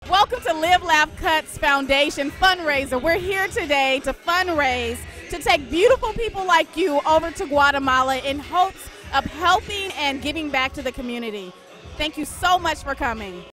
Welcome to Live Laff Cutt's Foundation fundraiser. We're here today to fundraise to take beautiful people like you over to Guatemala in hopes of helping and giving back to the community. Thank you so much for coming.